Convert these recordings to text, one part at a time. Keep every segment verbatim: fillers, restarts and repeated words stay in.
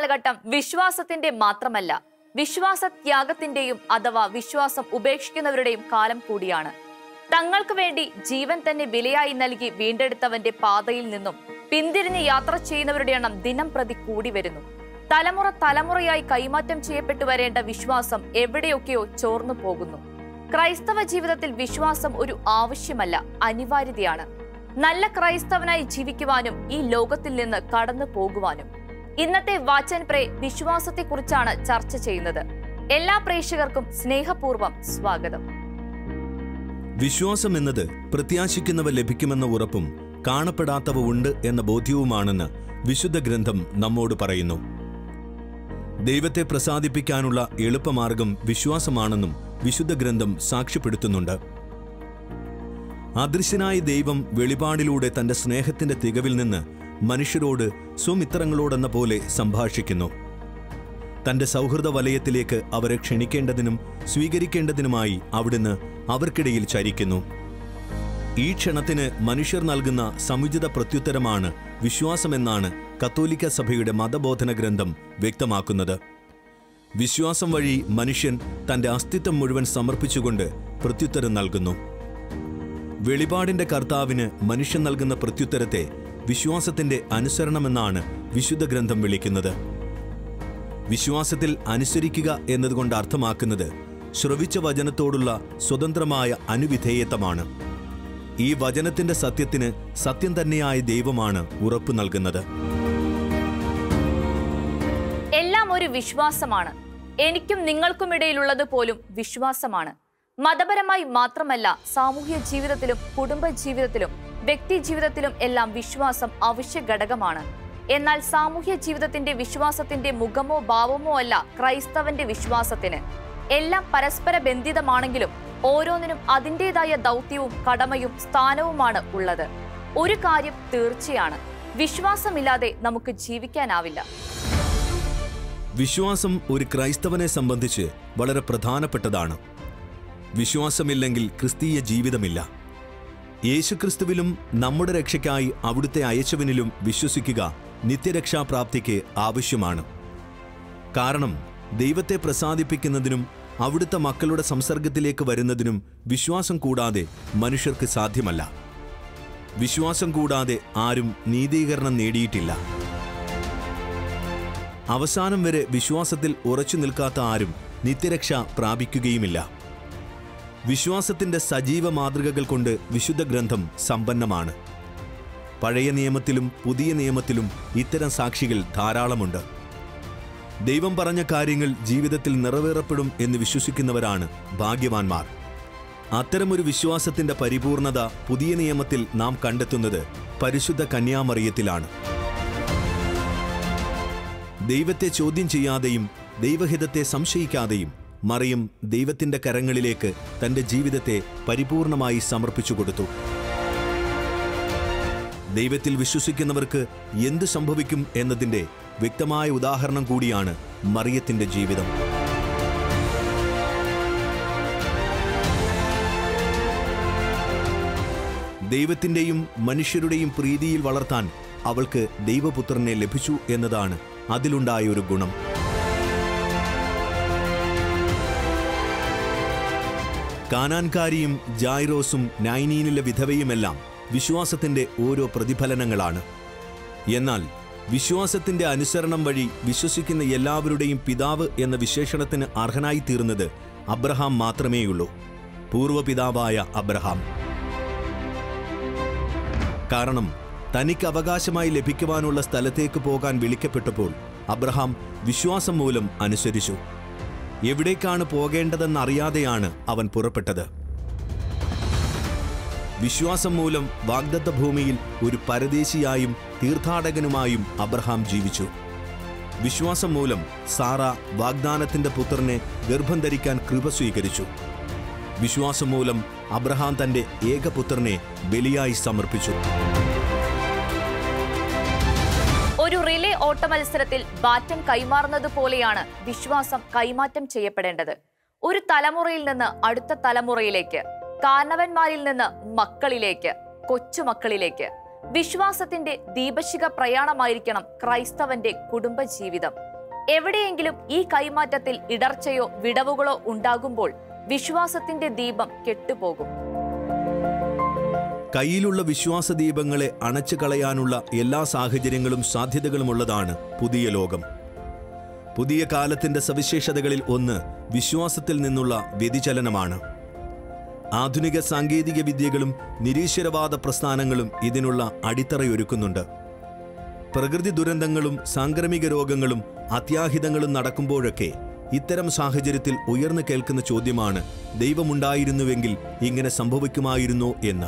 കാലഘട്ടം വിശ്വാസത്തിന്റെ മാത്രമല്ല, വിശ്വാസ ത്യാഗത്തിന്റെയും അഥവാ വിശ്വാസം ഉപേക്ഷിക്കുന്നവരുടെയും കാലം കൂടിയാണ്. തങ്ങൾക്ക് വേണ്ടി ജീവൻ തന്നെ വിലയായി നൽകി വീണ്ടെടുത്തവന്റെ പാതയിൽ നിന്നും പിന്തിരിഞ്ഞ് യാത്ര ചെയ്യുന്നവരുടെ എണ്ണം ദിനം പ്രതി കൂടി വരുന്നു. തലമുറ തലമുറയായി കൈമാറ്റം ചെയ്യപ്പെട്ടു വരേണ്ട വിശ്വാസം എവിടെയൊക്കെയോ ചോർന്നു പോകുന്നു. ക്രൈസ്തവ ജീവിതത്തിൽ വിശ്വാസം ഒരു ആവശ്യമല്ല, അനിവാര്യതയാണ്. നല്ല ക്രൈസ്തവനായി ജീവിക്കുവാനും ഈ ലോകത്തിൽ നിന്ന് കടന്നു പോകുവാനും. ഇന്നത്തെ വാച്ച് ആൻഡ് പ്രേ വിശ്വാസത്തെക്കുറിച്ചാണ് ചർച്ച ചെയ്യുന്നത്. എല്ലാ പ്രേക്ഷകർക്കും സ്നേഹപൂർവ്വം സ്വാഗതം. വിശ്വാസം എന്നത് പ്രത്യാശിക്കുന്നവ ലഭിക്കുമെന്ന ഉറപ്പും കാണപ്പെടാത്തവ ഉണ്ട് എന്ന ബോധ്യവുമാണെന്ന് വിശുദ്ധ ഗ്രന്ഥം നമ്മോട് പറയുന്നു. ദൈവത്തെ പ്രസാദിപ്പിക്കാനുള്ള എളുപ്പമാർഗം വിശ്വാസമാണെന്നും വിശുദ്ധ ഗ്രന്ഥം സാക്ഷ്യപ്പെടുത്തുന്നുണ്ട്. അദൃശ്യനായ ദൈവം വെളിപാടിലൂടെ തന്റെ സ്നേഹത്തിന്റെ തികവിൽ നിന്ന് മനുഷ്യരോട് സ്വമിത്രങ്ങളോടെന്ന പോലെ സംഭാഷിക്കുന്നു. തന്റെ സൗഹൃദ വലയത്തിലേക്ക് അവരെ ക്ഷണിക്കേണ്ടതിനും സ്വീകരിക്കേണ്ടതിനുമായി അവിടുന്ന് അവർക്കിടയിൽ ചരിക്കുന്നു. ഈ ക്ഷണത്തിന് മനുഷ്യർ നൽകുന്ന സമുചിത പ്രത്യുത്തരമാണ് വിശ്വാസമെന്നാണ് കത്തോലിക്ക സഭയുടെ മതബോധന ഗ്രന്ഥം വ്യക്തമാക്കുന്നത്. വിശ്വാസം വഴി മനുഷ്യൻ തന്റെ അസ്തിത്വം മുഴുവൻ സമർപ്പിച്ചുകൊണ്ട് പ്രത്യുത്തരം നൽകുന്നു. വെളിപാടിന്റെ കർത്താവിന് മനുഷ്യൻ നൽകുന്ന പ്രത്യുത്തരത്തെ വിശ്വാസത്തിന്റെ അനുസരണമെന്നാണ് വിശുദ്ധ ഗ്രന്ഥം വിളിക്കുന്നത്. വിശ്വാസത്തിൽ അനുസരിക്കുക എന്നതുകൊണ്ട് അർത്ഥമാക്കുന്നത് ശ്രവിച്ച വചനത്തോടുള്ള സ്വതന്ത്രമായ അനുവിധേയത്വമാണ്. ഈ വചനത്തിന്റെ സത്യത്തിന് സത്യം തന്നെയായ ദൈവമാണ് ഉറപ്പു നൽകുന്നത്. എല്ലാം ഒരു വിശ്വാസമാണ്. എനിക്കും നിങ്ങൾക്കുമിടയിലുള്ളത് പോലും വിശ്വാസമാണ്. മതപരമായി മാത്രമല്ല, സാമൂഹ്യ ജീവിതത്തിലും കുടുംബ ജീവിതത്തിലും വ്യക്തി ജീവിതത്തിലും എല്ലാം വിശ്വാസം അവശ്യ ഘടകമാണ്. എന്നാൽ സാമൂഹ്യ ജീവിതത്തിന്റെ വിശ്വാസത്തിന്റെ മുഖമോ ഭാവമോ അല്ല ക്രൈസ്തവന്റെ വിശ്വാസത്തിന്. എല്ലാം പരസ്പര ബന്ധിതമാണെങ്കിലും ഓരോന്നിനും അതിൻ്റെതായ ദൗത്യവും കടമയും സ്ഥാനവുമാണ് ഉള്ളത്. ഒരു കാര്യം തീർച്ചയാണ്, വിശ്വാസമില്ലാതെ നമുക്ക് ജീവിക്കാനാവില്ല. വിശ്വാസം ഒരു ക്രൈസ്തവനെ സംബന്ധിച്ച് വളരെ പ്രധാനപ്പെട്ടതാണ്. വിശ്വാസമില്ലെങ്കിൽ ക്രിസ്തീയ ജീവിതമില്ല. യേശുക്രിസ്തുവിലും നമ്മുടെ രക്ഷയ്ക്കായി അവിടുത്തെ അയച്ചവനിലും വിശ്വസിക്കുക നിത്യരക്ഷാപ്രാപ്തിക്ക് ആവശ്യമാണ്. കാരണം ദൈവത്തെ പ്രസാദിപ്പിക്കുന്നതിനും അവിടുത്തെ മക്കളുടെ സംസർഗത്തിലേക്ക് വരുന്നതിനും വിശ്വാസം കൂടാതെ മനുഷ്യർക്ക് സാധ്യമല്ല. വിശ്വാസം കൂടാതെ ആരും നീതീകരണം നേടിയിട്ടില്ല. അവസാനം വരെ വിശ്വാസത്തിൽ ഉറച്ചു നിൽക്കാത്ത ആരും നിത്യരക്ഷ പ്രാപിക്കുകയുമില്ല. വിശ്വാസത്തിന്റെ സജീവ മാതൃകകൾ കൊണ്ട് വിശുദ്ധ ഗ്രന്ഥം സമ്പന്നമാണ്. പഴയ നിയമത്തിലും പുതിയ നിയമത്തിലും ഇത്തരം സാക്ഷികൾ ധാരാളമുണ്ട്. ദൈവം പറഞ്ഞ കാര്യങ്ങൾ ജീവിതത്തിൽ നിറവേറപ്പെടും എന്ന് വിശ്വസിക്കുന്നവരാണ് ഭാഗ്യവാന്മാർ. അത്തരമൊരു വിശ്വാസത്തിന്റെ പരിപൂർണത പുതിയ നിയമത്തിൽ നാം കണ്ടെത്തുന്നത് പരിശുദ്ധ കന്യാമറിയത്തിലാണ്. ദൈവത്തെ ചോദ്യം ചെയ്യാതെയും ദൈവഹിതത്തെ സംശയിക്കാതെയും മറിയം ദൈവത്തിന്റെ കരങ്ങളിലേക്ക് തന്റെ ജീവിതത്തെ പരിപൂർണമായി സമർപ്പിച്ചു കൊടുത്തു. ദൈവത്തിൽ വിശ്വസിക്കുന്നവർക്ക് എന്തു സംഭവിക്കും എന്നതിന്റെ വ്യക്തമായ ഉദാഹരണം കൂടിയാണ് മറിയത്തിന്റെ ജീവിതം. ദൈവത്തിന്റെയും മനുഷ്യരുടെയും പ്രീതിയിൽ വളർത്താൻ അവൾക്ക് ദൈവപുത്രനെ ലഭിച്ചു എന്നതാണ് അതിലുണ്ടായ ഒരു ഗുണം. കാനാൻകാരിയും ജായിറോസും നൈനീനിലെ വിധവയുമെല്ലാം വിശ്വാസത്തിന്റെ ഓരോ പ്രതിഫലനങ്ങളാണ്. എന്നാൽ വിശ്വാസത്തിന്റെ അനുസരണം വഴി വിശ്വസിക്കുന്ന എല്ലാവരുടെയും പിതാവ് എന്ന വിശേഷണത്തിന് അർഹനായി തീർന്നത് അബ്രഹാം മാത്രമേയുള്ളൂ, പൂർവ്വപിതാവായ അബ്രഹാം. കാരണം തനിക്ക് അവകാശമായി ലഭിക്കുവാനുള്ള സ്ഥലത്തേക്ക് പോകാൻ വിളിക്കപ്പെട്ടപ്പോൾ അബ്രഹാം വിശ്വാസം മൂലം അനുസരിച്ചു. എവിടേക്കാണ് പോകേണ്ടതെന്നറിയാതെയാണ് അവൻ പുറപ്പെട്ടത്. വിശ്വാസം മൂലം വാഗ്ദത്ത ഭൂമിയിൽ ഒരു പരദേശിയായും തീർത്ഥാടകനുമായും അബ്രഹാം ജീവിച്ചു. വിശ്വാസം മൂലം സാറ വാഗ്ദാനത്തിന്റെ പുത്രനെ ഗർഭം ധരിക്കാൻ കൃപ സ്വീകരിച്ചു. വിശ്വാസം മൂലം അബ്രഹാം തന്റെ ഏകപുത്രനെ ബലിയായി സമർപ്പിച്ചു. ഒരു റിലേ ഓട്ട മത്സരത്തിൽ ബാറ്റൺ കൈമാറുന്നത് പോലെയാണ് വിശ്വാസം കൈമാറ്റം ചെയ്യപ്പെടേണ്ടത്. ഒരു തലമുറയിൽ നിന്ന് അടുത്ത തലമുറയിലേക്ക്, കാരണവന്മാരിൽ നിന്ന് മക്കളിലേക്ക്, കൊച്ചുമക്കളിലേക്ക്. വിശ്വാസത്തിന്റെ ദീപശിഖ പ്രയാണമായിരിക്കണം ക്രൈസ്തവന്റെ കുടുംബജീവിതം. എവിടെയെങ്കിലും ഈ കൈമാറ്റത്തിൽ ഇടർച്ചയോ വിടവുകളോ ഉണ്ടാകുമ്പോൾ വിശ്വാസത്തിന്റെ ദീപം കെട്ടുപോകും. കയ്യിലുള്ള വിശ്വാസ ദീപങ്ങളെ അണച്ചു കളയാനുള്ള എല്ലാ സാഹചര്യങ്ങളും സാധ്യതകളുമുള്ളതാണ് പുതിയ ലോകം. പുതിയ കാലത്തിന്റെ സവിശേഷതകളിൽ ഒന്ന് വിശ്വാസത്തിൽ നിന്നുള്ള വ്യതിചലനമാണ്. ആധുനിക സാങ്കേതിക വിദ്യകളും നിരീശ്വരവാദ പ്രസ്ഥാനങ്ങളും ഇതിനുള്ള അടിത്തറയൊരുക്കുന്നുണ്ട്. പ്രകൃതി ദുരന്തങ്ങളും സാംക്രമിക രോഗങ്ങളും അത്യാഹിതങ്ങളും നടക്കുമ്പോഴൊക്കെ ഇത്തരം സാഹചര്യത്തിൽ ഉയർന്നു കേൾക്കുന്ന ചോദ്യമാണ്, ദൈവമുണ്ടായിരുന്നുവെങ്കിൽ ഇങ്ങനെ സംഭവിക്കുമായിരുന്നോ എന്ന്.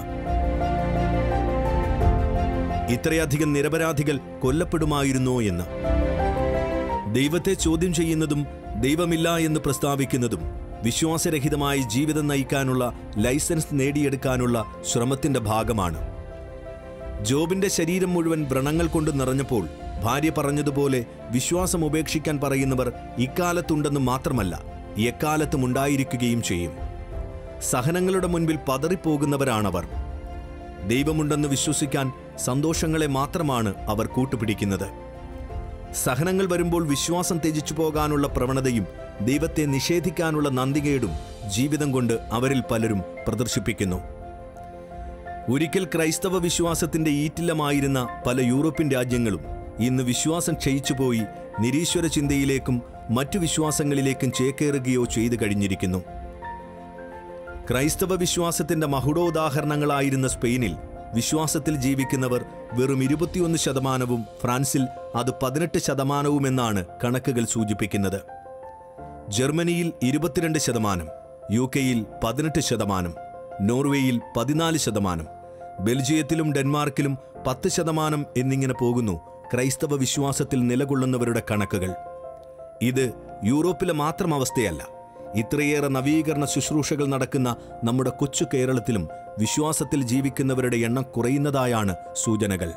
ഇത്രയധികം നിരപരാധികൾ കൊല്ലപ്പെടുമായിരുന്നോ എന്ന്. ദൈവത്തെ ചോദ്യം ചെയ്യുന്നതും ദൈവമില്ല എന്ന് പ്രസ്താവിക്കുന്നതും വിശ്വാസരഹിതമായി ജീവിതം നയിക്കാനുള്ള ലൈസൻസ് നേടിയെടുക്കാനുള്ള ശ്രമത്തിന്റെ ഭാഗമാണ്. ജോബിന്റെ ശരീരം മുഴുവൻ വ്രണങ്ങൾ കൊണ്ട് നിറഞ്ഞപ്പോൾ ഭാര്യ പറഞ്ഞതുപോലെ വിശ്വാസം ഉപേക്ഷിക്കാൻ പറയുന്നവർ ഇക്കാലത്തുണ്ടെന്ന് മാത്രമല്ല, എക്കാലത്തും ഉണ്ടായിരിക്കുകയും ചെയ്യും. സഹനങ്ങളുടെ മുൻപിൽ പതറിപ്പോകുന്നവരാണവർ. ദൈവമുണ്ടെന്ന് വിശ്വസിക്കാൻ സന്തോഷങ്ങളെ മാത്രമാണ് അവർ കൂട്ടുപിടിക്കുന്നത്. സഹനങ്ങൾ വരുമ്പോൾ വിശ്വാസം ത്യജിച്ചു പോകാനുള്ള പ്രവണതയും ദൈവത്തെ നിഷേധിക്കാനുള്ള നന്ദികേടും ജീവിതം കൊണ്ട് അവരിൽ പലരും പ്രദർശിപ്പിക്കുന്നു. ഒരിക്കൽ ക്രൈസ്തവ വിശ്വാസത്തിന്റെ ഈറ്റില്ലമായിരുന്ന പല യൂറോപ്യൻ രാജ്യങ്ങളും ഇന്ന് വിശ്വാസം ക്ഷയിച്ചുപോയി നിരീശ്വര ചിന്തയിലേക്കും മറ്റു വിശ്വാസങ്ങളിലേക്കും ചേക്കേറുകയോ ചെയ്തു കഴിഞ്ഞിരിക്കുന്നു. ക്രൈസ്തവ വിശ്വാസത്തിന്റെ മഹുടോദാഹരണങ്ങളായിരുന്ന സ്പെയിനിൽ വിശ്വാസത്തിൽ ജീവിക്കുന്നവർ വെറും ഇരുപത്തിയൊന്ന് ശതമാനവും ഫ്രാൻസിൽ അത് പതിനെട്ട് ശതമാനവുമെന്നാണ് കണക്കുകൾ സൂചിപ്പിക്കുന്നത്. ജർമ്മനിയിൽ ഇരുപത്തിരണ്ട് ശതമാനം, യു കെയിൽ പതിനെട്ട് ശതമാനം, നോർവേയിൽ പതിനാല് ശതമാനം, ബെൽജിയത്തിലും ഡെൻമാർക്കിലും പത്ത് ശതമാനം എന്നിങ്ങനെ പോകുന്നു ക്രൈസ്തവ വിശ്വാസത്തിൽ നിലകൊള്ളുന്നവരുടെ കണക്കുകൾ. ഇത് യൂറോപ്പിലെ മാത്രം അവസ്ഥയല്ല. ഇത്രയേറെ നവീകരണ ശുശ്രൂഷകൾ നടക്കുന്ന നമ്മുടെ കൊച്ചു കേരളത്തിലും വിശ്വാസത്തിൽ ജീവിക്കുന്നവരുടെ എണ്ണം കുറയുന്നതായാണ് സൂചനകൾ.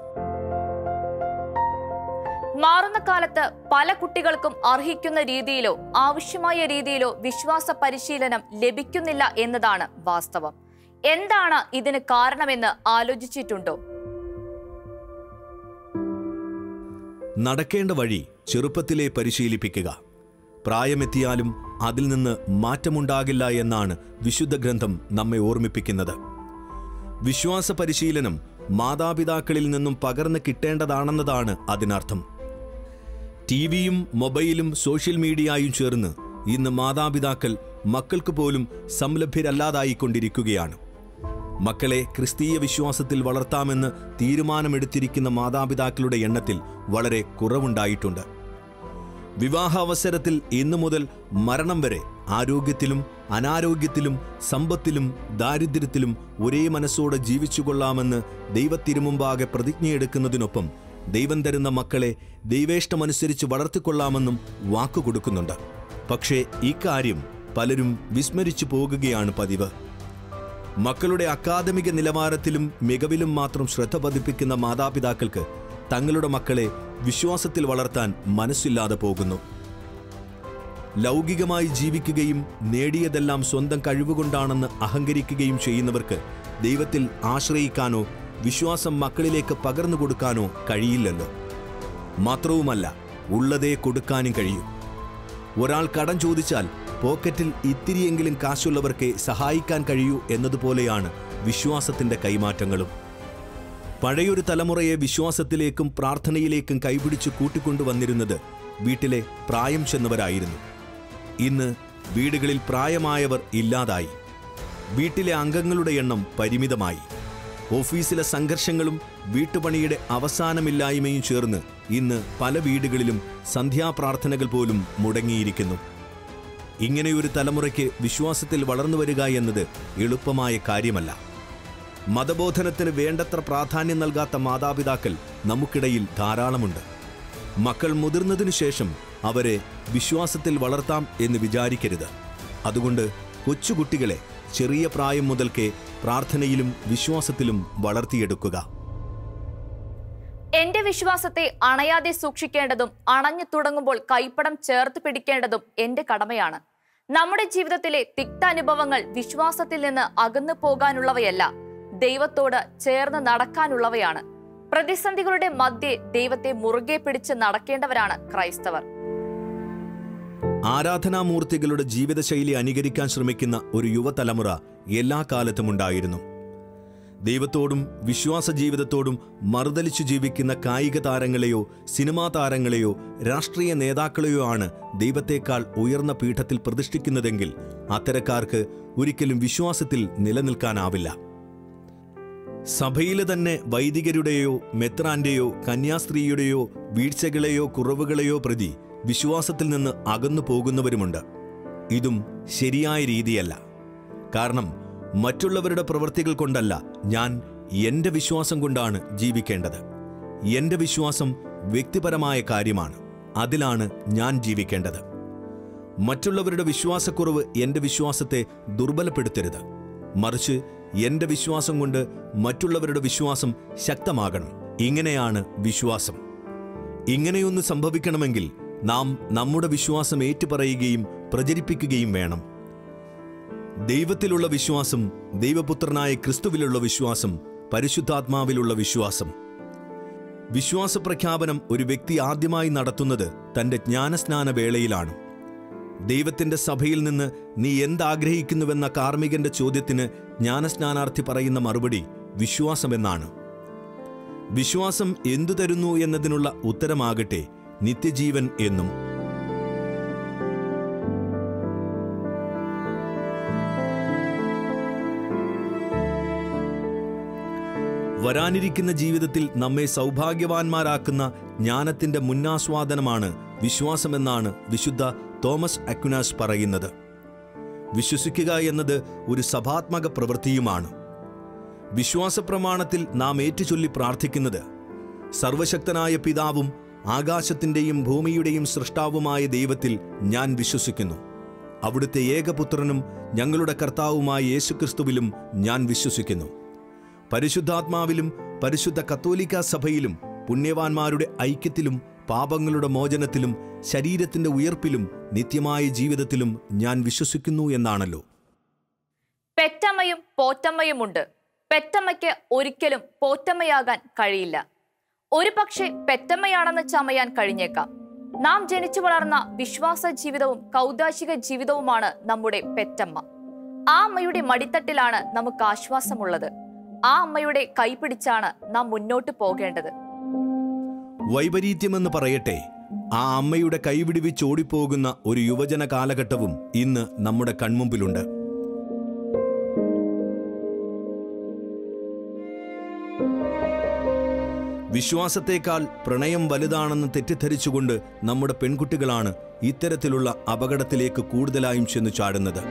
മാറുന്ന കാലത്ത് പല കുട്ടികൾക്കും അർഹിക്കുന്ന രീതിയിലോ ആവശ്യമായ രീതിയിലോ വിശ്വാസ പരിശീലനം ലഭിക്കുന്നില്ല എന്നതാണ് വാസ്തവം. എന്താണ് ഇതിന് കാരണമെന്ന് ആലോചിച്ചിട്ടുണ്ടോ? നടക്കേണ്ട വഴി ചെറുപ്പത്തിലെ പരിശീലിപ്പിക്കുക. പ്രായമെത്തിയാലും അതിൽ നിന്ന് മാറ്റമുണ്ടാകില്ല എന്നാണ് വിശുദ്ധ ഗ്രന്ഥം നമ്മെ ഓർമ്മിപ്പിക്കുന്നത്. വിശ്വാസ പരിശീലനം മാതാപിതാക്കളിൽ നിന്നും പകർന്നു കിട്ടേണ്ടതാണെന്നതാണ് അതിനർത്ഥം. ടി വിയും മൊബൈലും സോഷ്യൽ മീഡിയയും ചേർന്ന് ഇന്ന് മാതാപിതാക്കൾ മക്കൾക്ക് പോലും സംലഭ്യരല്ലാതായിക്കൊണ്ടിരിക്കുകയാണ്. മക്കളെ ക്രിസ്തീയ വിശ്വാസത്തിൽ വളർത്താമെന്ന് തീരുമാനമെടുത്തിരിക്കുന്ന മാതാപിതാക്കളുടെ എണ്ണത്തിൽ വളരെ കുറവുണ്ടായിട്ടുണ്ട്. വിവാഹാവസരത്തിൽ ഇന്നു മുതൽ മരണം വരെ ആരോഗ്യത്തിലും അനാരോഗ്യത്തിലും സമ്പത്തിലും ദാരിദ്ര്യത്തിലും ഒരേ മനസ്സോടെ ജീവിച്ചുകൊള്ളാമെന്ന് ദൈവത്തിരുമുമ്പാകെ പ്രതിജ്ഞയെടുക്കുന്നതിനൊപ്പം ദൈവം തരുന്ന മക്കളെ ദൈവേഷ്ടമനുസരിച്ച് വളർത്തിക്കൊള്ളാമെന്നും വാക്കുകൊടുക്കുന്നുണ്ട്. പക്ഷേ ഇക്കാര്യം പലരും വിസ്മരിച്ചു പോകുകയാണ് പതിവ്. മക്കളുടെ അക്കാദമിക നിലവാരത്തിലും മികവിലും മാത്രം ശ്രദ്ധ പതിപ്പിക്കുന്ന മാതാപിതാക്കൾക്ക് തങ്ങളുടെ മക്കളെ വിശ്വാസത്തിൽ വളർത്താൻ മനസ്സില്ലാതെ പോകുന്നു. ലൗകികമായി ജീവിക്കുകയും നേടിയതെല്ലാം സ്വന്തം കഴിവുകൊണ്ടാണെന്ന് അഹങ്കരിക്കുകയും ചെയ്യുന്നവർക്ക് ദൈവത്തിൽ ആശ്രയിക്കാനോ വിശ്വാസം മക്കളിലേക്ക് പകർന്നു കൊടുക്കാനോ കഴിയില്ലല്ലോ. മാത്രവുമല്ല, ഉള്ളതേ കൊടുക്കാനും കഴിയും. ഒരാൾ കടം ചോദിച്ചാൽ പോക്കറ്റിൽ ഇത്തിരിയെങ്കിലും കാശുള്ളവർക്ക് സഹായിക്കാൻ കഴിയൂ എന്നതുപോലെയാണ് വിശ്വാസത്തിന്റെ കൈമാറ്റങ്ങളും. പഴയൊരു തലമുറയെ വിശ്വാസത്തിലേക്കും പ്രാർത്ഥനയിലേക്കും കൈപിടിച്ച് കൂട്ടിക്കൊണ്ടുവന്നിരുന്നത് വീട്ടിലെ പ്രായം ചെന്നവരായിരുന്നു. ഇന്ന് വീടുകളിൽ പ്രായമായവർ ഇല്ലാതായി. വീട്ടിലെ അംഗങ്ങളുടെ എണ്ണം പരിമിതമായി. ഓഫീസിലെ സംഘർഷങ്ങളും വീട്ടുപണിയുടെ അവസാനമില്ലായ്മയും ചേർന്ന് ഇന്ന് പല വീടുകളിലും സന്ധ്യാപ്രാർത്ഥനകൾ പോലും മുടങ്ങിയിരിക്കുന്നു. ഇങ്ങനെയൊരു തലമുറയ്ക്ക് വിശ്വാസത്തിൽ വളർന്നു വരിക എന്നത് എളുപ്പമായ കാര്യമല്ല. മതബോധനത്തിന് വേണ്ടത്ര പ്രാധാന്യം നൽകാത്ത മാതാപിതാക്കൾ നമുക്കിടയിൽ ധാരാളമുണ്ട്. മക്കൾ മുതിർന്നതിനു ശേഷം അവരെ വിശ്വാസത്തിൽ വളർത്താം എന്ന് വിചാരിക്കരുത്. അതുകൊണ്ട് കൊച്ചുകുട്ടികളെ ചെറിയ പ്രായം മുതൽക്കേ പ്രാർത്ഥനയിലും വിശ്വാസത്തിലും വളർത്തിയെടുക്കുക. എന്റെ വിശ്വാസത്തെ അണയാതെ സൂക്ഷിക്കേണ്ടതും അണഞ്ഞു തുടങ്ങുമ്പോൾ കൈപ്പടം ചേർത്ത് പിടിക്കേണ്ടതും എന്റെ കടമയാണ്. നമ്മുടെ ജീവിതത്തിലെ തിക്താനുഭവങ്ങൾ വിശ്വാസത്തിൽ നിന്ന് അകന്നു പോകാനുള്ളവയല്ല, ദൈവത്തോട് ചേർന്ന് നടക്കാനുള്ളവയാണ്. പ്രതിസന്ധികളുടെ മധ്യേ ദൈവത്തെ മുറുകെ പിടിച്ച് നടക്കേണ്ടവരാണ് ക്രൈസ്തവർ. ആരാധനാമൂർത്തികളുടെ ജീവിതശൈലി അനുകരിക്കാൻ ശ്രമിക്കുന്ന ഒരു യുവതലമുറ എല്ലാ കാലത്തും ഉണ്ടായിരുന്നു. ദൈവത്തോടും വിശ്വാസ ജീവിതത്തോടും മറുതലിച്ചു ജീവിക്കുന്ന കായിക താരങ്ങളെയോ സിനിമാ താരങ്ങളെയോ രാഷ്ട്രീയ നേതാക്കളെയോ ആണ് ദൈവത്തേക്കാൾ ഉയർന്ന പീഠത്തിൽ പ്രതിഷ്ഠിക്കുന്നതെങ്കിൽ അത്തരക്കാർക്ക് ഒരിക്കലും വിശ്വാസത്തിൽ നിലനിൽക്കാനാവില്ല. സഭയിലെ തന്നെ വൈദികരുടെയോ മെത്രാന്റെയോ കന്യാസ്ത്രീയുടെയോ വീഴ്ചകളെയോ കുറവുകളെയോ പ്രതി വിശ്വാസത്തിൽ നിന്ന് അകന്നു പോകുന്നവരുമുണ്ട്. ഇതും ശരിയായ രീതിയല്ല. കാരണം മറ്റുള്ളവരുടെ പ്രവൃത്തികൾ കൊണ്ടല്ല ഞാൻ എൻ്റെ വിശ്വാസം കൊണ്ടാണ് ജീവിക്കേണ്ടത്. എൻ്റെ വിശ്വാസം വ്യക്തിപരമായ കാര്യമാണ്. അതിലാണ് ഞാൻ ജീവിക്കേണ്ടത്. മറ്റുള്ളവരുടെ വിശ്വാസക്കുറവ് എൻ്റെ വിശ്വാസത്തെ ദുർബലപ്പെടുത്തരുത്. മറിച്ച് എൻ്റെ വിശ്വാസം കൊണ്ട് മറ്റുള്ളവരുടെ വിശ്വാസം ശക്തമാകണം. ഇങ്ങനെയാണ് വിശ്വാസം. ഇങ്ങനെയൊന്ന് സംഭവിക്കണമെങ്കിൽ നാം നമ്മുടെ വിശ്വാസം ഏറ്റുപറയുകയും പ്രചരിപ്പിക്കുകയും വേണം. ദൈവത്തിലുള്ള വിശ്വാസം, ദൈവപുത്രനായ ക്രിസ്തുവിലുള്ള വിശ്വാസം, പരിശുദ്ധാത്മാവിലുള്ള വിശ്വാസം. വിശ്വാസപ്രഖ്യാപനം ഒരു വ്യക്തി ആദ്യമായി നടത്തുന്നത് തൻ്റെ ജ്ഞാനസ്നാന വേളയിലാണ്. ദൈവത്തിൻ്റെ സഭയിൽ നിന്ന് നീ എന്താഗ്രഹിക്കുന്നുവെന്ന കാർമ്മികന്റെ ചോദ്യത്തിന് ജ്ഞാനസ്നാനാർത്ഥി പറയുന്ന മറുപടി വിശ്വാസമെന്നാണ്. വിശ്വാസം എന്തു തരുന്നു എന്നതിനുള്ള ഉത്തരമാകട്ടെ നിത്യജീവൻ എന്നും. വരാനിരിക്കുന്ന ജീവിതത്തിൽ നമ്മെ സൗഭാഗ്യവാന്മാരാക്കുന്ന ജ്ഞാനത്തിന്റെ മുന്നാസ്വാദനമാണ് വിശ്വാസമെന്നാണ് വിശുദ്ധ തോമസ് അക്വിനാസ് പറയുന്നത്. വിശ്വസിക്കുക എന്നത് ഒരു സഭാത്മക പ്രവൃത്തിയുമാണ്. വിശ്വാസപ്രമാണത്തിൽ നാം ഏറ്റുചൊല്ലി പ്രാർത്ഥിക്കുന്നത് സർവശക്തനായ പിതാവും ആകാശത്തിൻ്റെയും ഭൂമിയുടെയും സൃഷ്ടാവുമായ ദൈവത്തിൽ ഞാൻ വിശ്വസിക്കുന്നു. അവിടുത്തെ ഏകപുത്രനും ഞങ്ങളുടെ കർത്താവുമായ യേശുക്രിസ്തുവിലും ഞാൻ വിശ്വസിക്കുന്നു. പരിശുദ്ധാത്മാവിലും പരിശുദ്ധ കത്തോലിക്ക സഭയിലും പുണ്യവാന്മാരുടെ ഐക്യത്തിലും പാപങ്ങളുടെ മോചനത്തിലും ശരീരത്തിന്റെ ഉയർപ്പിലും നിത്യമായ ജീവിതത്തിലും ഞാൻ വിശ്വസിക്കുന്നു എന്നാണല്ലോ. പെറ്റമ്മയും പോറ്റമ്മയുമുണ്ട്. പെറ്റമ്മയ്ക്ക് ഒരിക്കലും പോറ്റമ്മയാകാൻ കഴിയില്ല. ഒരു പക്ഷേ പെറ്റമ്മയാണെന്ന് ചമയാൻ കഴിഞ്ഞേക്കാം. നാം ജനിച്ചു വളർന്ന വിശ്വാസ ജീവിതവും കൗദാശിക ജീവിതവുമാണ് നമ്മുടെ പെറ്റമ്മ. ആ അമ്മയുടെ മടിത്തട്ടിലാണ് നമുക്ക് ആശ്വാസമുള്ളത്. ആ അമ്മയുടെ കൈപിടിച്ചാണ് നാം മുന്നോട്ട് പോകേണ്ടത്. വൈപരീത്യമെന്ന് പറയട്ടെ, ആ അമ്മയുടെ കൈവിടിവിച്ചോടിപ്പോകുന്ന ഒരു യുവജന കാലഘട്ടവും ഇന്ന് നമ്മുടെ കൺമുമ്പിലുണ്ട്. വിശ്വാസത്തേക്കാൾ പ്രണയം വലുതാണെന്ന് തെറ്റിദ്ധരിച്ചുകൊണ്ട് നമ്മുടെ പെൺകുട്ടികളാണ് ഇത്തരത്തിലുള്ള അപകടത്തിലേക്ക് കൂടുതലായും ചെന്നു ചാടുന്നത്.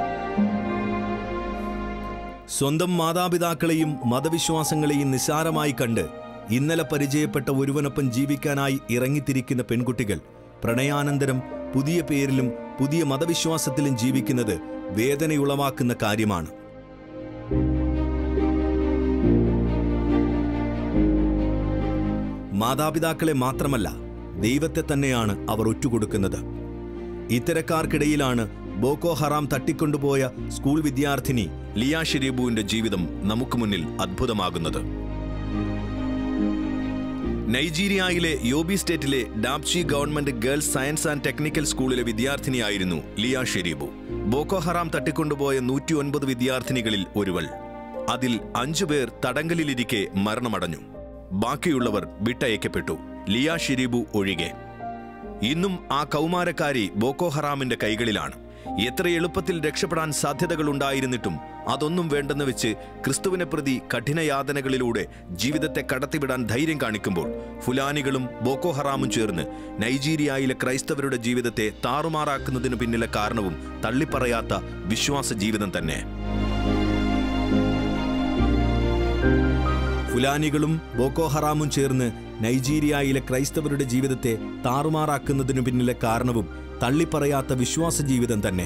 സ്വന്തം മാതാപിതാക്കളെയും മതവിശ്വാസങ്ങളെയും നിസ്സാരമായി കണ്ട് ഇന്നലെ പരിചയപ്പെട്ട ഒരുവനൊപ്പം ജീവിക്കാനായി ഇറങ്ങിത്തിരിക്കുന്ന പെൺകുട്ടികൾ പ്രണയാനന്തരം പുതിയ പേരിലും പുതിയ മതവിശ്വാസത്തിലും ജീവിക്കുന്നത് വേദനയുളവാക്കുന്ന കാര്യമാണ്. മാതാപിതാക്കളെ മാത്രമല്ല, ദൈവത്തെ തന്നെയാണ് അവർ ഒറ്റുകൊടുക്കുന്നത്. ഇത്തരക്കാർക്കിടയിലാണ് ബോക്കോ ഹറാം തട്ടിക്കൊണ്ടുപോയ സ്കൂൾ വിദ്യാർത്ഥിനി ലിയ ഷെരീബുവിന്റെ ജീവിതം നമുക്ക് മുന്നിൽ അത്ഭുതമാകുന്നത്. നൈജീരിയയിലെ യോബി സ്റ്റേറ്റിലെ Dapchi government girls science and technical സ്കൂളിലെ വിദ്യാർത്ഥിനിയായിരുന്നു ലിയ ഷെരീബു. ബോക്കോ ഹറാം തട്ടിക്കൊണ്ടുപോയ നൂറ്റി ഒൻപത് വിദ്യാർത്ഥിനികളിൽ ഒരുവൾ. അതിൽ അഞ്ചുപേർ തടങ്കലിലിരിക്കെ മരണമടഞ്ഞു. ബാക്കിയുള്ളവർ വിട്ടയക്കപ്പെട്ടു, ലിയ ഷെരീബു ഒഴികെ. ഇന്നും ആ കൗമാരക്കാരി ബോക്കോ ഹറാമിന്റെ കൈകളിലാണ്. എത്ര എളുപ്പത്തിൽ രക്ഷപ്പെടാൻ സാധ്യതകളുണ്ടായിരുന്നിട്ടും അതൊന്നും വേണ്ടെന്ന് വെച്ച് ക്രിസ്തുവിനെ പ്രതി കഠിനയാതനകളിലൂടെ ജീവിതത്തെ കടത്തിവിടാൻ ധൈര്യം കാണിക്കുമ്പോൾ ഫുലാനികളും ബോക്കോ ഹറാമും ചേർന്ന് നൈജീരിയയിലെ ക്രൈസ്തവരുടെ ജീവിതത്തെ താറുമാറാക്കുന്നതിന് പിന്നിലെ കാരണവും തള്ളിപ്പറയാത്ത വിശ്വാസ ജീവിതം തന്നെ. ഫുലാനികളും ബോക്കോ ഹറാമും ചേർന്ന് നൈജീരിയയിലെ ക്രൈസ്തവരുടെ ജീവിതത്തെ താറുമാറാക്കുന്നതിനു പിന്നിലെ കാരണവും തള്ളിപ്പറയാത്ത വിശ്വാസ ജീവിതം തന്നെ.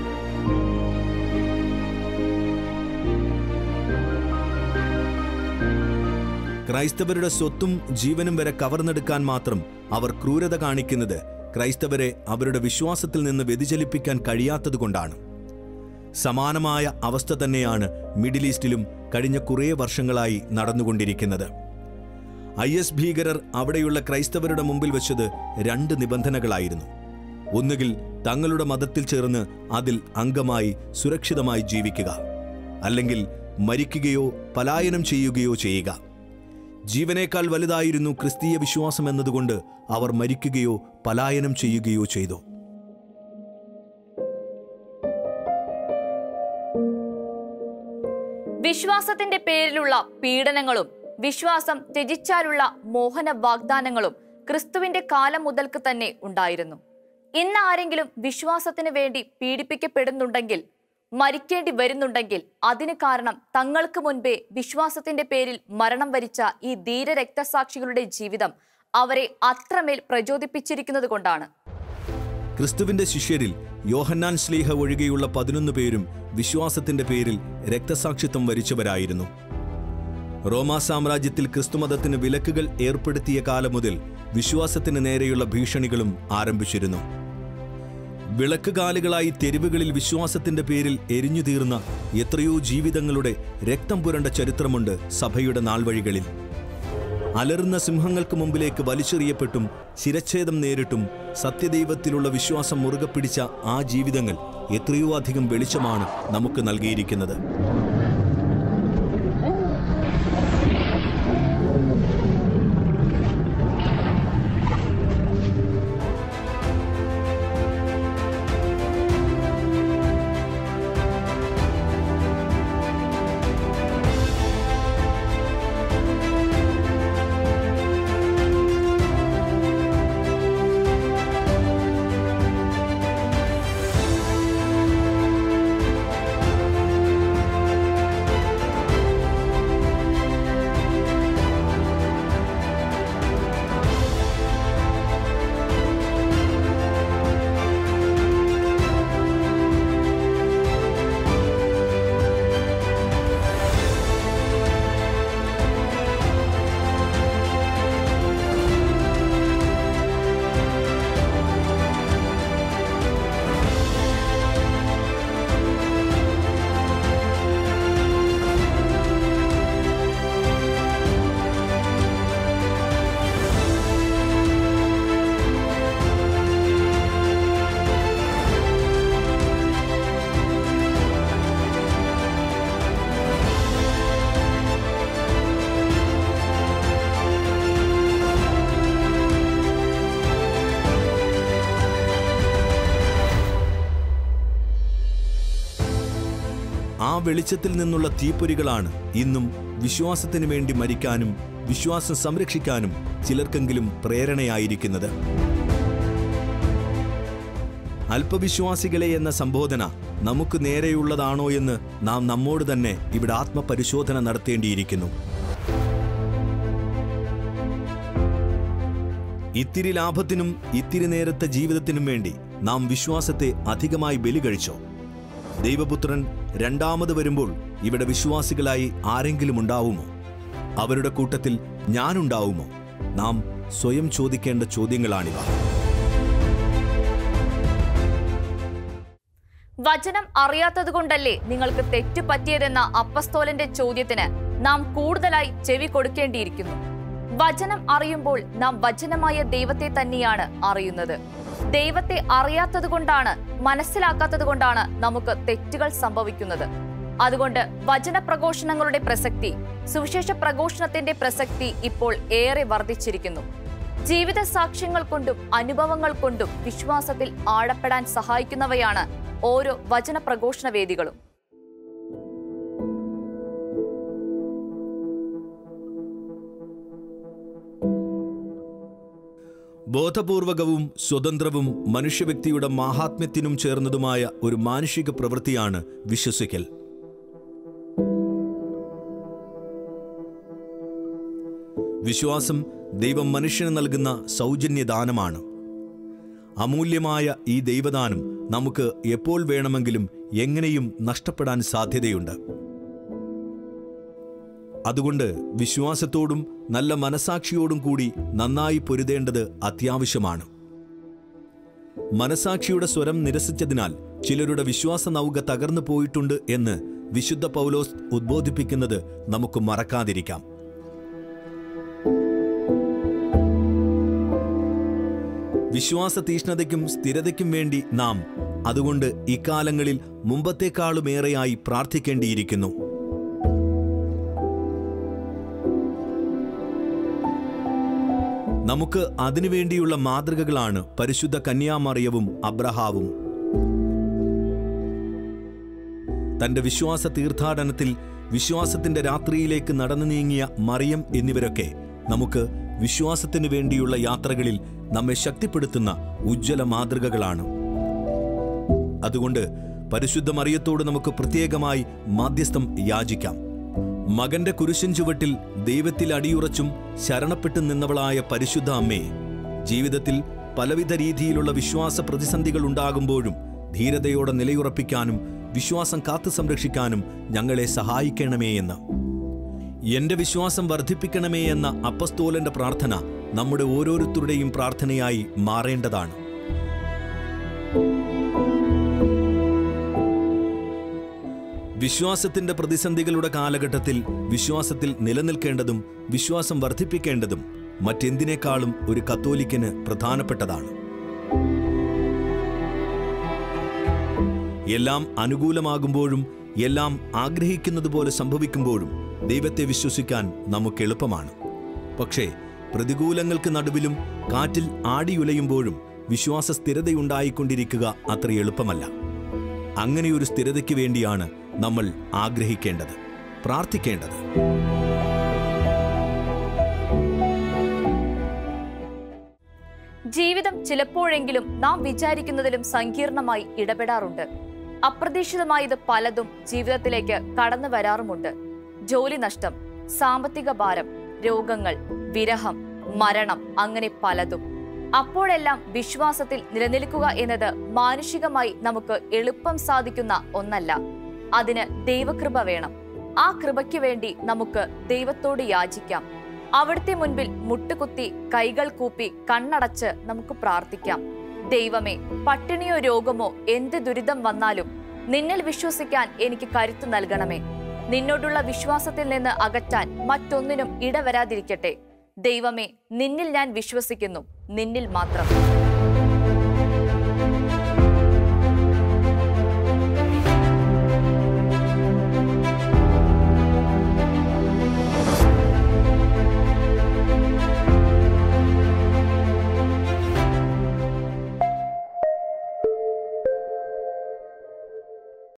ക്രൈസ്തവരുടെ സ്വത്തും ജീവനും വരെ കവർന്നെടുക്കാൻ മാത്രം അവർ ക്രൂരത കാണിക്കുന്നത് ക്രൈസ്തവരെ അവരുടെ വിശ്വാസത്തിൽ നിന്ന് വ്യതിചലിപ്പിക്കാൻ കഴിയാത്തതുകൊണ്ടാണ്. സമാനമായ അവസ്ഥ തന്നെയാണ് മിഡിൽ ഈസ്റ്റിലും കഴിഞ്ഞ കുറേ വർഷങ്ങളായി നടന്നുകൊണ്ടിരിക്കുന്നത്. ഐ എസ് ഭീകരർ അവിടെയുള്ള ക്രൈസ്തവരുടെ മുമ്പിൽ വെച്ചത് രണ്ട് നിബന്ധനകളായിരുന്നു. ഒന്നുകിൽ തങ്ങളുടെ മതത്തിൽ ചേർന്ന് അതിൽ അംഗമായി സുരക്ഷിതമായി ജീവിക്കുക, അല്ലെങ്കിൽ മരിക്കുകയോ പലായനം ചെയ്യുകയോ ചെയ്യുക. ജീവനേക്കാൾ വലുതായിരുന്നു ക്രിസ്തീയ വിശ്വാസം എന്നതുകൊണ്ട് അവർ മരിക്കുകയോ പലായനം ചെയ്യുകയോ ചെയ്തു. വിശ്വാസത്തിന്റെ പേരിലുള്ള പീഡനങ്ങളും വിശ്വാസം ത്യജിച്ചാലുള്ള മോഹന വാഗ്ദാനങ്ങളും ക്രിസ്തുവിന്റെ കാലം മുതൽക്ക് തന്നെ ഉണ്ടായിരുന്നു. ഇന്ന് ആരെങ്കിലും വിശ്വാസത്തിന് വേണ്ടി പീഡിപ്പിക്കപ്പെടുന്നുണ്ടെങ്കിൽ, മരിക്കേണ്ടി വരുന്നുണ്ടെങ്കിൽ അതിന് കാരണം തങ്ങൾക്ക് മുൻപേ വിശ്വാസത്തിന്റെ പേരിൽ മരണം വരിച്ച ഈ ധീര രക്തസാക്ഷികളുടെ ജീവിതം അവരെ അത്രമേൽ പ്രചോദിപ്പിച്ചിരിക്കുന്നത് കൊണ്ടാണ്. ക്രിസ്തുവിന്റെ ശിഷ്യരിൽ യോഹന്നാൻ ശ്ലീഹ ഒഴികെയുള്ള പതിനൊന്ന് പേരും വിശ്വാസത്തിന്റെ പേരിൽ രക്തസാക്ഷിത്വം വരിച്ചവരായിരുന്നു. റോമാ സാമ്രാജ്യത്തിൽ ക്രിസ്തുമതത്തിന് വിലക്കുകൾ ഏർപ്പെടുത്തിയ കാലം മുതൽ വിശ്വാസത്തിന് നേരെയുള്ള ഭീഷണികളും ആരംഭിച്ചിരുന്നു. വിളക്കുകാലുകളായി തെരുവുകളിൽ വിശ്വാസത്തിന്റെ പേരിൽ എരിഞ്ഞുതീർന്ന എത്രയോ ജീവിതങ്ങളുടെ രക്തം പുരണ്ട ചരിത്രമുണ്ട് സഭയുടെ നാൾവഴികളിൽ. അലറുന്ന സിംഹങ്ങൾക്ക് മുമ്പിലേക്ക് വലിച്ചെറിയപ്പെട്ടും ശിരച്ഛേദം നേരിട്ടും സത്യദൈവത്തിലുള്ള വിശ്വാസം മുറുകെ പിടിച്ച ആ ജീവിതങ്ങൾ എത്രയോ അധികം വെളിച്ചമാണ് നമുക്ക് നൽകിയിരിക്കുന്നത്. ആ വെളിച്ചത്തിൽ നിന്നുള്ള തീപ്പൊരികളാണ് ഇന്നും വിശ്വാസത്തിനു വേണ്ടി മരിക്കാനും വിശ്വാസം സംരക്ഷിക്കാനും ചിലർക്കെങ്കിലും പ്രേരണയായിരിക്കുന്നത്. അല്പവിശ്വാസികളെ എന്ന സംബോധന നമുക്ക് നേരെയുള്ളതാണോ എന്ന് നാം നമ്മോട് തന്നെ ഇവിടെ ആത്മപരിശോധന നടത്തേണ്ടിയിരിക്കുന്നു. ഇത്തിരി ലാഭത്തിനും ഇത്തിരി നേരത്തെ ജീവിതത്തിനും വേണ്ടി നാം വിശ്വാസത്തെ അധികമായി ബലി കഴിച്ചോ? ദൈവപുത്രൻ രണ്ടാമത് വരുമ്പോൾ ഇവിടെ വിശ്വാസികളായി ആരെങ്കിലും ഉണ്ടാവുമോ? അവരുടെ കൂട്ടത്തിൽ ഞാനുണ്ടാവുമോ? നാം സ്വയം ചോദിക്കേണ്ട ചോദ്യങ്ങളാണിവ. വചനം അറിയാത്തതുകൊണ്ടല്ലേ നിങ്ങൾക്ക് തെറ്റുപറ്റിയതെന്ന അപ്പസ്തോലന്റെ ചോദ്യത്തിന് നാം കൂടുതലായി ചെവി കൊടുക്കേണ്ടിയിരിക്കുന്നു. വചനം അറിയുമ്പോൾ നാം വചനമായ ദൈവത്തെ തന്നെയാണ് അറിയുന്നത്. ദൈവത്തെ അറിയാത്തതുകൊണ്ടാണ്, മനസ്സിലാക്കാത്തതുകൊണ്ടാണ് നമുക്ക് തെറ്റുകൾ സംഭവിക്കുന്നത്. അതുകൊണ്ട് വചന പ്രഘോഷണങ്ങളുടെ പ്രസക്തി, സുവിശേഷ പ്രഘോഷണത്തിന്റെ പ്രസക്തി ഇപ്പോൾ ഏറെ വർദ്ധിച്ചിരിക്കുന്നു. ജീവിത സാക്ഷ്യങ്ങൾ കൊണ്ടും അനുഭവങ്ങൾ കൊണ്ടും വിശ്വാസത്തിൽ ആഴപ്പെടാൻ സഹായിക്കുന്നവയാണ് ഓരോ വചന പ്രഘോഷണ വേദികളും. ബോധപൂർവകവും സ്വതന്ത്രവും മനുഷ്യവ്യക്തിയുടെ മാഹാത്മ്യത്തിനും ചേർന്നതുമായ ഒരു മാനുഷിക പ്രവൃത്തിയാണ് വിശ്വസിക്കൽ. വിശ്വാസം ദൈവം മനുഷ്യന് നൽകുന്ന സൗജന്യദാനമാണ്. അമൂല്യമായ ഈ ദൈവദാനം നമുക്ക് എപ്പോൾ വേണമെങ്കിലും എങ്ങനെയും നഷ്ടപ്പെടാൻ സാധ്യതയുണ്ട്. അതുകൊണ്ട് വിശ്വാസത്തോടും നല്ല മനസാക്ഷിയോടും കൂടി നന്നായി പൊരുതേണ്ടത് അത്യാവശ്യമാണ്. മനസാക്ഷിയുടെ സ്വരം നിരസിച്ചതിനാൽ ചിലരുടെ വിശ്വാസ നൗക തകർന്നു പോയിട്ടുണ്ട് എന്ന് വിശുദ്ധ പൗലോസ് ഉദ്ബോധിപ്പിക്കുന്നത് നമുക്ക് മറക്കാതിരിക്കാം. വിശ്വാസ തീഷ്ണതയ്ക്കും സ്ഥിരതയ്ക്കും വേണ്ടി നാം അതുകൊണ്ട് ഇക്കാലങ്ങളിൽ മുമ്പത്തെക്കാളുമേറെയായി പ്രാർത്ഥിക്കേണ്ടിയിരിക്കുന്നു. നമുക്ക് അതിനുവേണ്ടിയുള്ള മാതൃകകളാണ് പരിശുദ്ധ കന്യാമറിയവും അബ്രഹാവും. തന്റെ വിശ്വാസ തീർത്ഥാടനത്തിൽ വിശ്വാസത്തിന്റെ രാത്രിയിലേക്ക് നടന്നു നീങ്ങിയ മറിയം എന്നിവരൊക്കെ നമുക്ക് വിശ്വാസത്തിനു വേണ്ടിയുള്ള യാത്രകളിൽ നമ്മെ ശക്തിപ്പെടുത്തുന്ന ഉജ്ജ്വല മാതൃകകളാണ്. അതുകൊണ്ട് പരിശുദ്ധ മറിയത്തോട് നമുക്ക് പ്രത്യേകമായി മാധ്യസ്ഥം യാചിക്കാം. മകന്റെ കുരിശിൻ ചുവട്ടിൽ ദൈവത്തിൽ അടിയുറച്ചും ശരണപ്പെട്ടു നിന്നവളായ പരിശുദ്ധ അമ്മേ, ജീവിതത്തിൽ പലവിധ രീതിയിലുള്ള വിശ്വാസ പ്രതിസന്ധികൾ ഉണ്ടാകുമ്പോഴും ധീരതയോടെ നിലയുറപ്പിക്കാനും വിശ്വാസം കാത്തു സംരക്ഷിക്കാനും ഞങ്ങളെ സഹായിക്കണമേ എന്ന്. എന്റെ വിശ്വാസം വർദ്ധിപ്പിക്കണമേ എന്ന അപ്പസ്തോലന്റെ പ്രാർത്ഥന നമ്മുടെ ഓരോരുത്തരുടെയും പ്രാർത്ഥനയായി മാറേണ്ടതാണ്. വിശ്വാസത്തിന്റെ പ്രതിസന്ധികളുടെ കാലഘട്ടത്തിൽ വിശ്വാസത്തിൽ നിലനിൽക്കേണ്ടതും വിശ്വാസം വർദ്ധിപ്പിക്കേണ്ടതും മറ്റെന്തിനേക്കാളും ഒരു കത്തോലിക്കന് പ്രധാനപ്പെട്ടതാണ്. എല്ലാം അനുകൂലമാകുമ്പോഴും എല്ലാം ആഗ്രഹിക്കുന്നത് പോലെ സംഭവിക്കുമ്പോഴും ദൈവത്തെ വിശ്വസിക്കാൻ നമുക്ക് എളുപ്പമാണ്. പക്ഷേ പ്രതികൂലങ്ങൾക്ക് നടുവിലും കാറ്റിൽ ആടിയുലയുമ്പോഴും വിശ്വാസ സ്ഥിരതയുണ്ടായിക്കൊണ്ടിരിക്കുക അത്ര എളുപ്പമല്ല. അങ്ങനെയൊരു സ്ഥിരതയ്ക്ക് വേണ്ടിയാണ് നമ്മൾ ആഗ്രഹിക്കേണ്ടത്, പ്രാർത്ഥിക്കേണ്ടത്. ജീവിതം ചിലപ്പോഴെങ്കിലും നാം വിചാരിക്കുന്നതിലും സങ്കീർണമായി ഇടപെടാറുണ്ട്. അപ്രതീക്ഷിതമായത് പലതും ജീവിതത്തിലേക്ക് കടന്നു വരാറുമുണ്ട്. ജോലി നഷ്ടം, സാമ്പത്തിക ഭാരം, രോഗങ്ങൾ, വിരഹം, മരണം, അങ്ങനെ പലതും. അപ്പോഴെല്ലാം വിശ്വാസത്തിൽ നിലനിൽക്കുക എന്നത് മാനുഷികമായി നമുക്ക് എളുപ്പം സാധിക്കുന്ന ഒന്നല്ല. അതിന് ദൈവകൃപ വേണം. ആ കൃപയ്ക്ക് വേണ്ടി നമുക്ക് ദൈവത്തോട് യാചിക്കാം. അവിടുത്തെ മുൻപിൽ മുട്ടുകുത്തി കൈകൾ കൂപ്പി കണ്ണടച്ച് നമുക്ക് പ്രാർത്ഥിക്കാം. ദൈവമേ, പട്ടിണിയോ രോഗമോ എന്ത് ദുരിതം വന്നാലും നിന്നിൽ വിശ്വസിക്കാൻ എനിക്ക് കരുത്ത് നൽകണമേ. നിന്നോടുള്ള വിശ്വാസത്തിൽ നിന്ന് അകറ്റാൻ മറ്റൊന്നിനും ഇടവരാതിരിക്കട്ടെ. ദൈവമേ, നിന്നിൽ ഞാൻ വിശ്വസിക്കുന്നു, നിന്നിൽ മാത്രം.